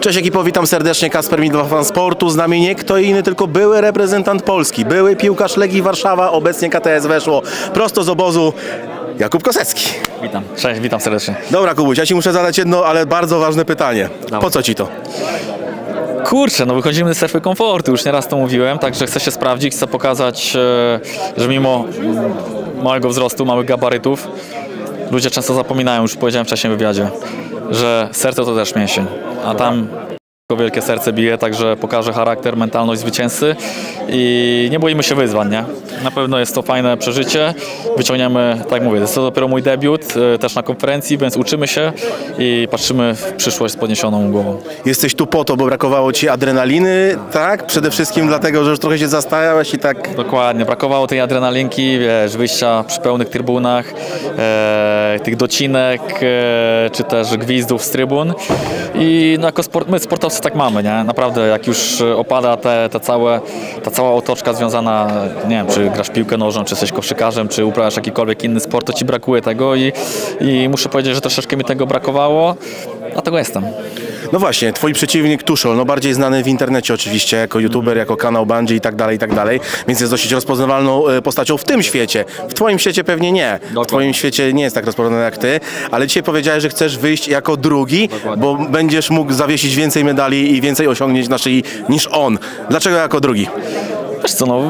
Cześć ekipo, witam serdecznie, Kasper Midwa, fan sportu. Z nami nie kto inny, tylko były reprezentant Polski, były piłkarz Legii Warszawa, obecnie KTS weszło, prosto z obozu, Jakub Kosecki. Witam, cześć, witam serdecznie. Dobra Kubuś, ja Ci muszę zadać jedno, ale bardzo ważne pytanie. Dobra. Po co Ci to? Kurczę, no wychodzimy ze strefy komfortu, już nieraz to mówiłem, także chcę się sprawdzić, chcę pokazać, że mimo małego wzrostu, małych gabarytów, ludzie często zapominają, już powiedziałem wcześniej w wywiadzie, że serce to też mięsień, a tam wielkie serce bije, także pokażę charakter, mentalność zwycięzcy i nie boimy się wyzwań, nie? Na pewno jest to fajne przeżycie, wyciągniemy, tak mówię, jest to dopiero mój debiut, też na konferencji, więc uczymy się i patrzymy w przyszłość z podniesioną głową. Jesteś tu po to, bo brakowało Ci adrenaliny, tak? Przede wszystkim dlatego, że już trochę się zastanawiałeś i tak... Dokładnie, brakowało tej adrenalinki, wiesz, wyjścia przy pełnych trybunach, tych docinek, czy też gwizdów z trybun i no, jako my sportowcy tak mamy, nie? Naprawdę, jak już opada ta cała otoczka związana, nie wiem, czy grasz piłkę nożną, czy jesteś koszykarzem, czy uprawiasz jakikolwiek inny sport, to Ci brakuje tego i muszę powiedzieć, że troszeczkę mi tego brakowało, dlatego jestem. No właśnie, Twój przeciwnik Tuszol, no bardziej znany w internecie oczywiście, jako youtuber, jako kanał Bungie i tak dalej, więc jest dosyć rozpoznawalną postacią w tym świecie. W Twoim świecie pewnie nie. W Twoim świecie nie jest tak rozpoznany jak Ty, ale dzisiaj powiedziałeś, że chcesz wyjść jako drugi, bo będziesz mógł zawiesić więcej medali i więcej osiągnięć na szyi niż on. Dlaczego jako drugi? Wiesz co, no,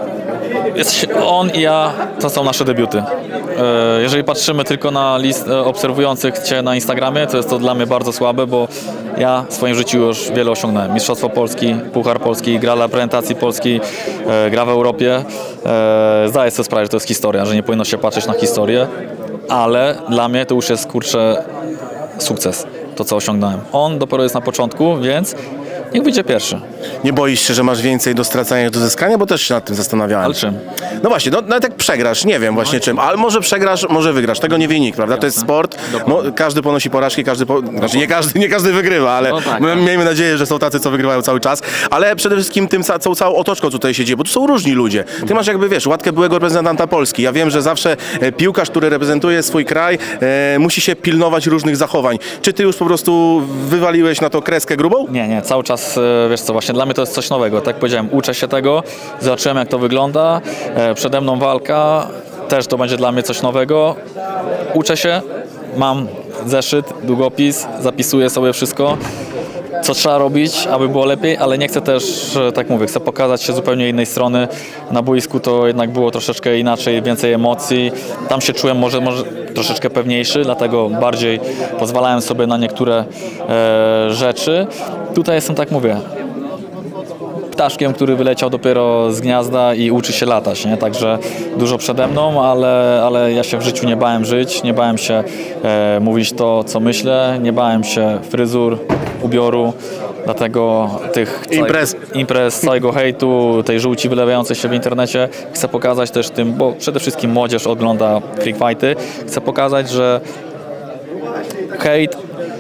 on i ja, to są nasze debiuty. Jeżeli patrzymy tylko na list obserwujących Cię na Instagramie, to jest to dla mnie bardzo słabe, bo ja w swoim życiu już wiele osiągnąłem. Mistrzostwo Polski, Puchar Polski, gra dla reprezentacji Polski, gra w Europie. Zdaję sobie sprawę, że to jest historia, że nie powinno się patrzeć na historię, ale dla mnie to już jest, kurczę, sukces, to co osiągnąłem. On dopiero jest na początku, więc niech wyjdzie pierwszy. Nie boisz się, że masz więcej do stracenia niż do zyskania? Bo też się nad tym zastanawiałem. Ale czym? No właśnie, no, nawet jak przegrasz, nie wiem właśnie czym, ale może przegrasz, może wygrasz, tego nie wynik, prawda? To jest sport, każdy ponosi porażki, znaczy nie każdy wygrywa, ale no tak, miejmy nadzieję, że są tacy, co wygrywają cały czas, ale przede wszystkim tą całą otoczką, co tutaj się dzieje, bo tu są różni ludzie. Ty masz jakby, wiesz, łatkę byłego reprezentanta Polski. Ja wiem, że zawsze piłkarz, który reprezentuje swój kraj, musi się pilnować różnych zachowań. Czy ty już po prostu wywaliłeś na to kreskę grubą? Nie, cały czas, wiesz co, właśnie dla mnie to jest coś nowego, tak jak powiedziałem, uczę się tego, zobaczyłem jak to wygląda, przede mną walka, też to będzie dla mnie coś nowego, uczę się, mam zeszyt, długopis, zapisuję sobie wszystko, co trzeba robić, aby było lepiej, ale nie chcę też, tak mówię, chcę pokazać się zupełnie innej strony. Na boisku to jednak było troszeczkę inaczej, więcej emocji. Tam się czułem może troszeczkę pewniejszy, dlatego bardziej pozwalałem sobie na niektóre rzeczy. Tutaj jestem, tak mówię, ptaszkiem, który wyleciał dopiero z gniazda i uczy się latać, nie? Także dużo przede mną, ale ja się w życiu nie bałem żyć, nie bałem się mówić to, co myślę, nie bałem się fryzur, ubioru, dlatego tych imprez, całego hejtu, tej żółci wylewającej się w internecie chcę pokazać też tym, bo przede wszystkim młodzież ogląda freak fighty, chcę pokazać, że hejt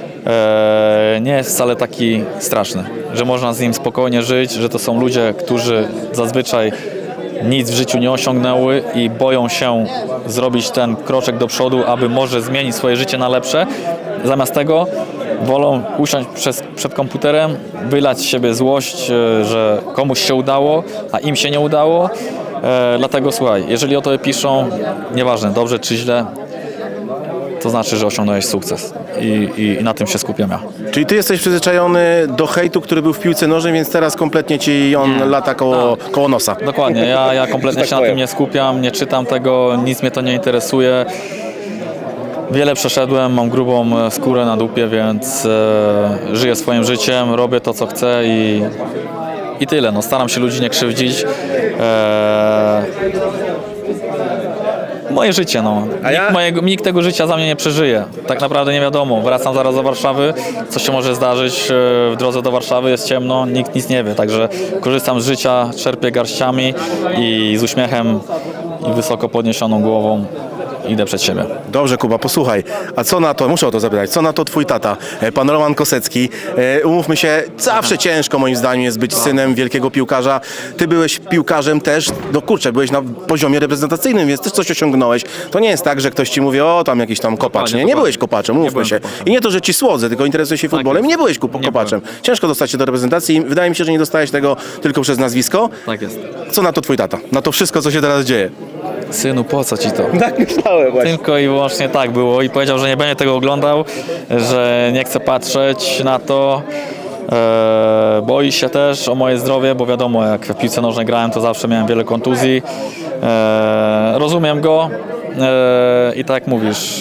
nie jest wcale taki straszny, że można z nim spokojnie żyć, że to są ludzie, którzy zazwyczaj nic w życiu nie osiągnęły i boją się zrobić ten kroczek do przodu, aby może zmienić swoje życie na lepsze. Zamiast tego wolą usiąść przed komputerem, wylać z siebie złość, że komuś się udało, a im się nie udało. Dlatego słuchaj, jeżeli o to piszą, nieważne, dobrze czy źle, to znaczy, że osiągnąłeś sukces i na tym się skupiam ja. Czyli ty jesteś przyzwyczajony do hejtu, który był w piłce nożnej, więc teraz kompletnie ci on lata koło nosa. Dokładnie, ja kompletnie tak się na tym nie skupiam, nie czytam tego, nic mnie to nie interesuje. Wiele przeszedłem, mam grubą skórę na dupie, więc żyję swoim życiem, robię to, co chcę i tyle. No, staram się ludzi nie krzywdzić. Moje życie, no. Nikt tego życia za mnie nie przeżyje. Tak naprawdę nie wiadomo. Wracam zaraz do Warszawy. Co się może zdarzyć w drodze do Warszawy? Jest ciemno, nikt nic nie wie. Także korzystam z życia, czerpię garściami i z uśmiechem i wysoko podniesioną głową idę przed siebie. Dobrze, Kuba, posłuchaj, a co na to, muszę o to zapytać, co na to twój tata, pan Roman Kosecki? Umówmy się, zawsze ciężko moim zdaniem jest być synem wielkiego piłkarza. Ty byłeś piłkarzem też, no kurczę, byłeś na poziomie reprezentacyjnym, więc też coś osiągnąłeś. To nie jest tak, że ktoś ci mówi, o tam jakiś tam kopacz, nie byłeś kopaczem, umówmy się. I nie to, że ci słodzę, tylko interesujesz się futbolem, nie byłeś kopaczem. Ciężko dostać się do reprezentacji, wydaje mi się, że nie dostałeś tego tylko przez nazwisko. Tak jest. Co na to twój tata? Na to wszystko, co się teraz dzieje? Synu, po co ci to? Tak myślałem właśnie. Tylko i wyłącznie tak było i powiedział, że nie będzie tego oglądał, że nie chce patrzeć na to. Boi się też o moje zdrowie, bo wiadomo, jak w piłce nożnej grałem, to zawsze miałem wiele kontuzji. Rozumiem go i tak jak mówisz,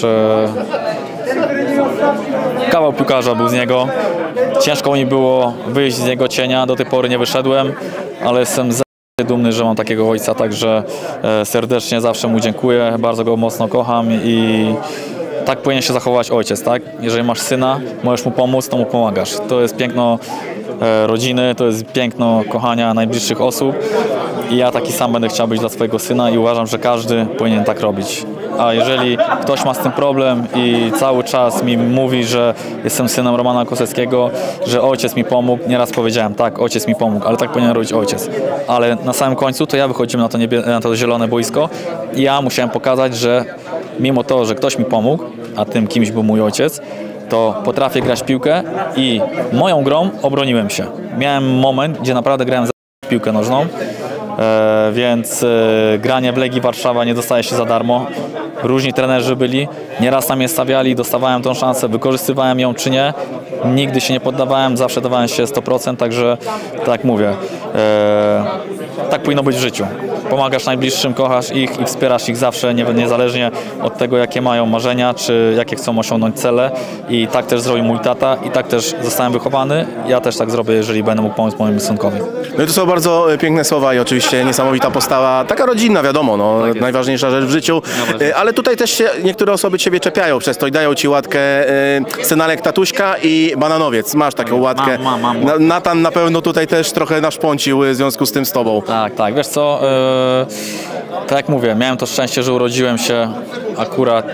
kawał piłkarza był z niego. Ciężko mi było wyjść z jego cienia, do tej pory nie wyszedłem, ale jestem dumny, że mam takiego ojca, także serdecznie zawsze mu dziękuję, bardzo go mocno kocham i tak powinien się zachować ojciec, tak? Jeżeli masz syna, możesz mu pomóc, to mu pomagasz. To jest piękno rodziny, to jest piękno kochania najbliższych osób i ja taki sam będę chciał być dla swojego syna i uważam, że każdy powinien tak robić. A jeżeli ktoś ma z tym problem i cały czas mi mówi, że jestem synem Romana Koseckiego, że ojciec mi pomógł, nieraz powiedziałem, tak, ojciec mi pomógł, ale tak powinien robić ojciec. Ale na samym końcu to ja wychodziłem na to zielone boisko i ja musiałem pokazać, że mimo to, że ktoś mi pomógł, a tym kimś był mój ojciec, to potrafię grać w piłkę i moją grą obroniłem się. Miałem moment, gdzie naprawdę grałem za piłkę nożną, więc granie w Legii Warszawa nie dostaje się za darmo. Różni trenerzy byli, nieraz tam je stawiali, dostawałem tą szansę, wykorzystywałem ją czy nie. Nigdy się nie poddawałem, zawsze dawałem się 100%, także tak jak mówię, tak powinno być w życiu. Pomagasz najbliższym, kochasz ich i wspierasz ich zawsze, niezależnie od tego, jakie mają marzenia, czy jakie chcą osiągnąć cele. I tak też zrobił mój tata i tak też zostałem wychowany. Ja też tak zrobię, jeżeli będę mógł pomóc mojemu synkowi. No i to są bardzo piękne słowa i oczywiście niesamowita postawa, taka rodzinna, wiadomo, no, tak najważniejsza rzecz w życiu, ale tutaj też się niektóre osoby ciebie czepiają przez to i dają ci łatkę Synalek Tatuśka i Bananowiec. Masz taką łatkę. Mam. Natan na pewno tutaj też trochę naszpącił w związku z tym z tobą. Tak, wiesz co, tak jak mówię, miałem to szczęście, że urodziłem się akurat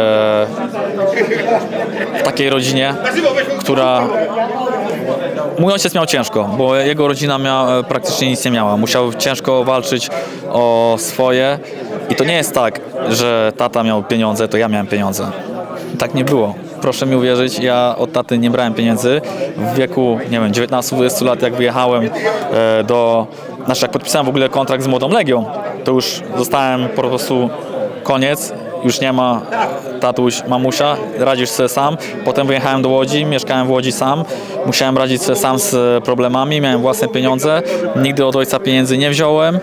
w takiej rodzinie, która... Mój ojciec miał ciężko, bo jego rodzina praktycznie nic nie miała. Musiał ciężko walczyć o swoje i to nie jest tak, że tata miał pieniądze, to ja miałem pieniądze. Tak nie było. Proszę mi uwierzyć, ja od taty nie brałem pieniędzy. W wieku, nie wiem, 19-20 lat, jak wyjechałem jak podpisałem w ogóle kontrakt z Młodą Legią, to już zostałem po prostu koniec. Już nie ma tatuś, mamusia, radzisz sobie sam. Potem wyjechałem do Łodzi, mieszkałem w Łodzi sam. Musiałem radzić sobie sam z problemami, miałem własne pieniądze. Nigdy od ojca pieniędzy nie wziąłem.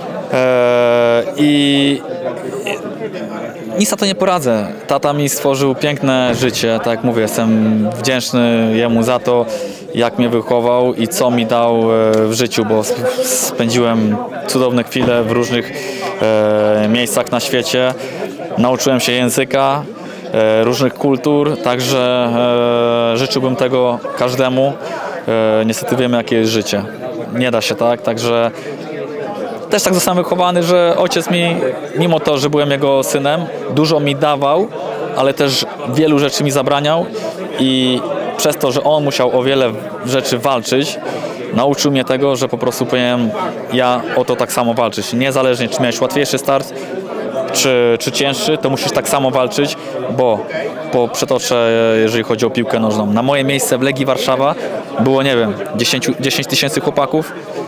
I nic na to nie poradzę. Tata mi stworzył piękne życie, tak jak mówię, jestem wdzięczny jemu za to, jak mnie wychował i co mi dał w życiu, bo spędziłem cudowne chwile w różnych miejscach na świecie. Nauczyłem się języka, różnych kultur, także życzyłbym tego każdemu. Niestety wiemy, jakie jest życie. Nie da się tak, także też tak zostałem wychowany, że ojciec mi, mimo to, że byłem jego synem, dużo mi dawał, ale też wielu rzeczy mi zabraniał i przez to, że on musiał o wiele rzeczy walczyć, nauczył mnie tego, że po prostu powinienem ja o to tak samo walczyć. Niezależnie, czy miałeś łatwiejszy start, czy cięższy, to musisz tak samo walczyć, bo przetoczę, jeżeli chodzi o piłkę nożną. Na moje miejsce w Legii Warszawa było, nie wiem, 10 tysięcy chłopaków.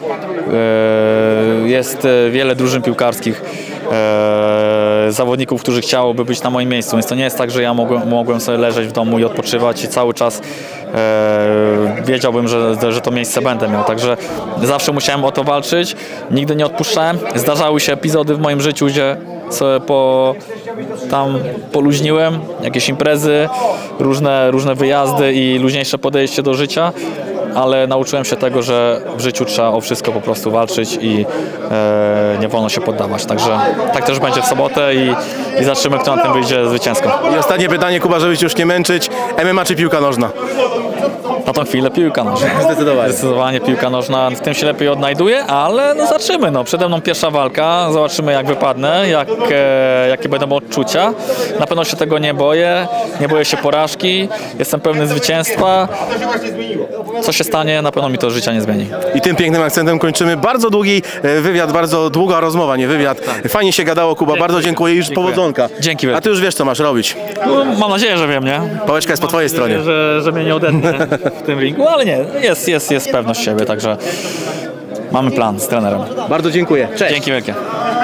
Jest wiele drużyn piłkarskich, zawodników, którzy chciałoby być na moim miejscu, więc to nie jest tak, że ja mogłem sobie leżeć w domu i odpoczywać i cały czas wiedziałbym, że to miejsce będę miał, także zawsze musiałem o to walczyć, nigdy nie odpuszczałem. Zdarzały się epizody w moim życiu, gdzie sobie poluźniłem, jakieś imprezy, różne wyjazdy i luźniejsze podejście do życia, ale nauczyłem się tego, że w życiu trzeba o wszystko po prostu walczyć i nie wolno się poddawać. Także tak też będzie w sobotę i zobaczymy, kto na tym wyjdzie zwycięsko. I ostatnie pytanie, Kuba, żeby cię już nie męczyć. MMA czy piłka nożna? Na tą chwilę piłka nożna. Zdecydowanie. Zdecydowanie piłka nożna, w tym się lepiej odnajduję, ale no zobaczymy. No. Przede mną pierwsza walka, zobaczymy jak wypadnę, jakie będą odczucia. Na pewno się tego nie boję się porażki, jestem pewny zwycięstwa. Co się stanie, na pewno mi to życia nie zmieni. I tym pięknym akcentem kończymy. Bardzo długi wywiad, bardzo długa rozmowa, nie wywiad. Fajnie się gadało, Kuba, bardzo dziękuję i już powodzonka. Dzięki A wielkie. ty już wiesz, co masz robić. No, mam nadzieję, że wiem, nie? Pałeczka jest po twojej stronie. Że mnie nie odetnę w tym ringu, ale nie, jest pewność siebie, także mamy plan z trenerem. Bardzo dziękuję. Cześć. Dzięki wielkie.